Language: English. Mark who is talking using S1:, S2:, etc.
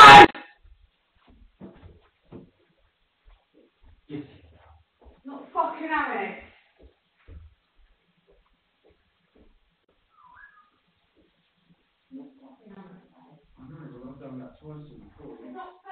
S1: Not fucking having it. Not fucking having it, babe.
S2: I know, but I've done that twice before.
S1: It's not